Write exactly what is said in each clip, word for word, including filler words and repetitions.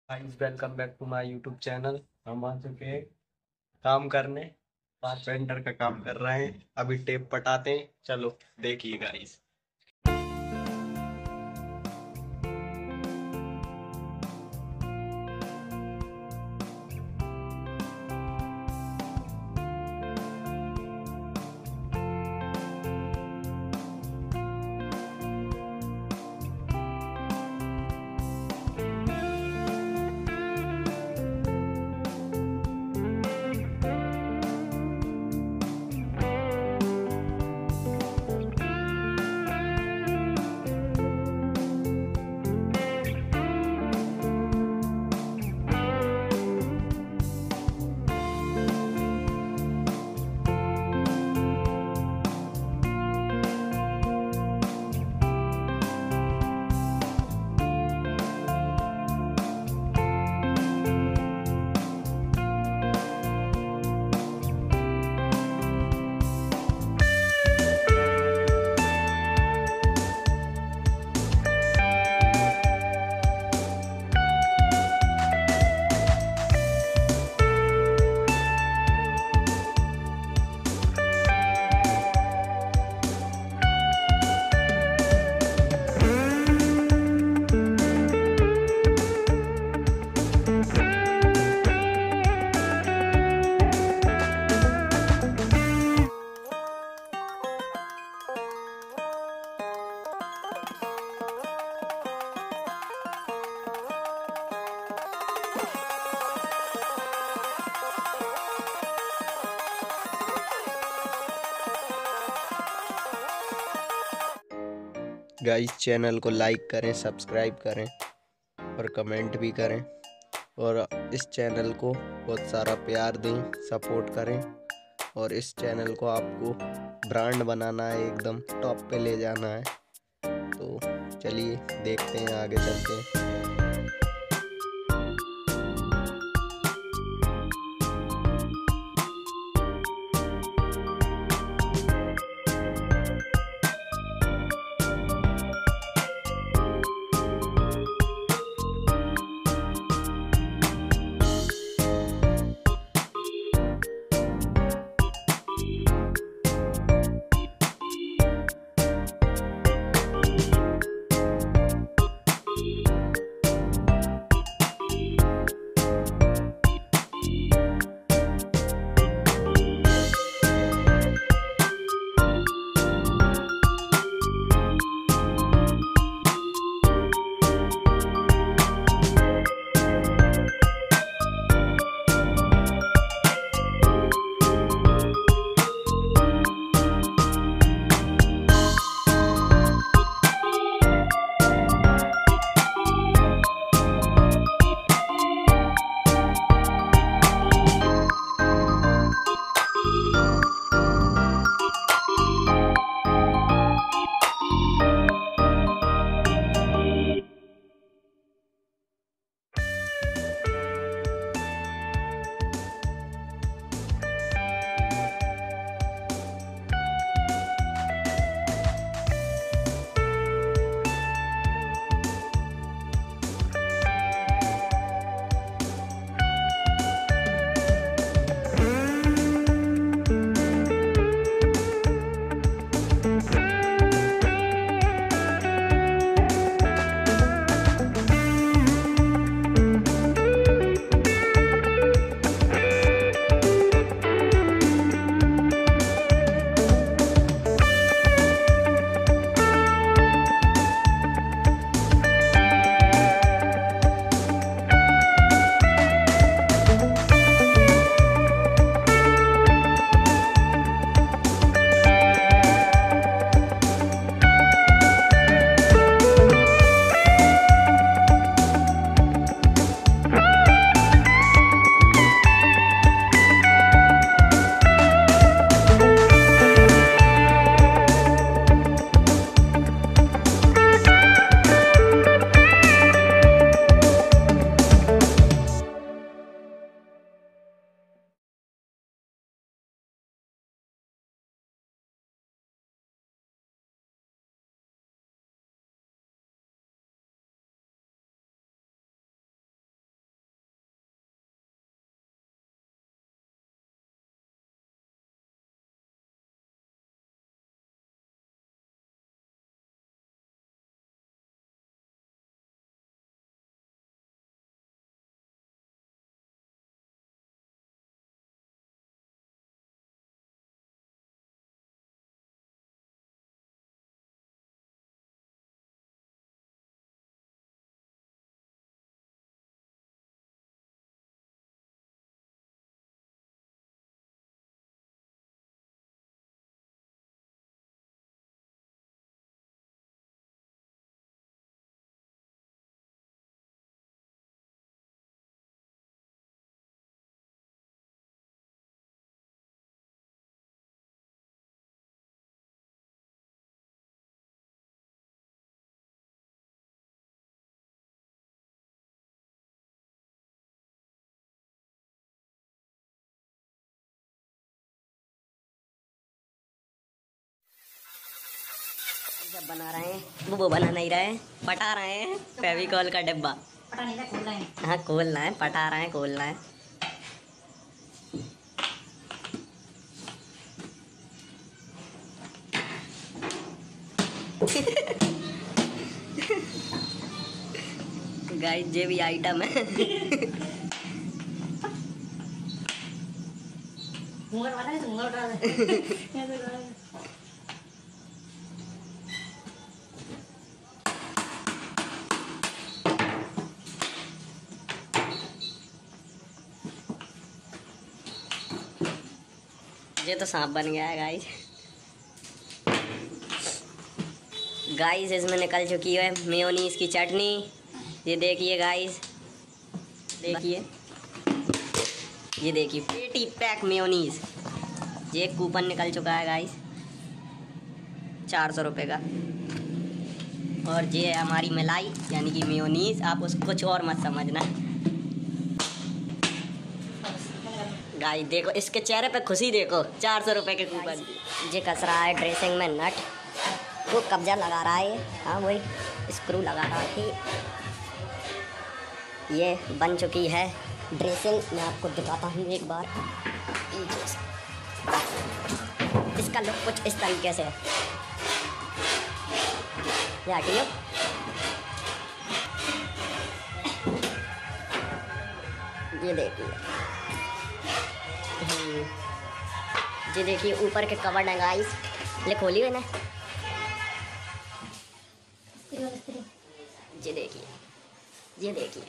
Guys welcome back to my YouTube channel. हम आ चुके हैं काम करने। कारपेंटर का काम कर रहे हैं, अभी टेप पटाते हैं। चलो देखिए गाइस। गाइस चैनल को लाइक करें, सब्सक्राइब करें और कमेंट भी करें, और इस चैनल को बहुत सारा प्यार दें, सपोर्ट करें। और इस चैनल को आपको ब्रांड बनाना है, एकदम टॉप पे ले जाना है। तो चलिए देखते हैं, आगे चलते हैं। सब बना रहे हैं, वो बना नहीं रहे, पटा रहे हैं फेविकॉल का डिब्बा। पटा नहीं रहा, खोल रहे हैं। हाँ खोलना है, पटा रहे हैं, खोलना है। गाइस ये भी आइटम है। घूंघट वाला है, घूंघट वाला है। ये तो सांप बन गया है गाइस। गाइस इसमें निकल चुकी है मेयोनीज की चटनी। ये देखिए गाइस, देखिए ये देखिए पेटी पैक मेयोनीज। ये कूपन निकल चुका है गाइस चार सौ रुपये का। और ये है हमारी मलाई यानी कि मेयोनीज, आप उसको कुछ और मत समझना। गाइस देखो इसके चेहरे पे खुशी देखो, चार सौ रुपये के कूपन। ये कस रहा है ड्रेसिंग में नट, वो कब्जा लगा रहा है। हाँ वही स्क्रू लगा रहा है। ये बन चुकी है ड्रेसिंग, मैं आपको दिखाता हूँ एक बार। इसका लुक कुछ इस तरीके से है। क्या कि ये देखिए, ये देखिए ऊपर के कवर है गाइस। ले खोली मैंने, ये देखिए, ये देखिए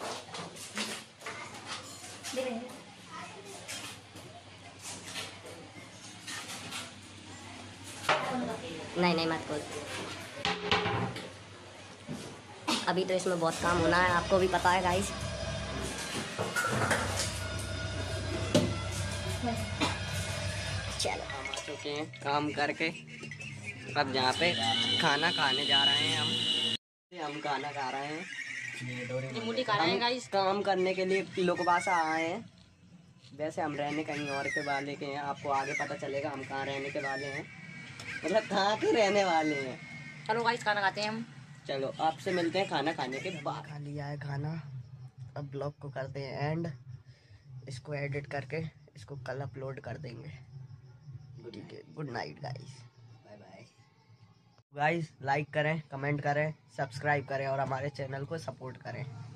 नहीं नहीं मत खोल, अभी तो इसमें बहुत काम होना है, आपको भी पता है गाइस। चलो हम आ चुके हैं काम करके, अब जहाँ पे खाना खाने जा रहे हैं हम। हम खाना खा रहे हैं, मुटी खा रहे हैं गाइस। काम करने के लिए तिलोकवासा आए हैं। वैसे हम रहने कहीं और के वाले के हैं, आपको आगे पता चलेगा हम कहाँ रहने के वाले हैं, मतलब कहाँ के रहने वाले हैं। चलो गाइस खाना खाते हैं हम। चलो आपसे मिलते हैं खाना खाने के बाद। खा लिया है खाना, अब ब्लॉग को करते हैं एंड, इसको एडिट करके इसको कल अपलोड कर देंगे। ठीक है, good night guys, bye bye. Guys like करें, कमेंट करें, सब्सक्राइब करें और हमारे चैनल को सपोर्ट करें।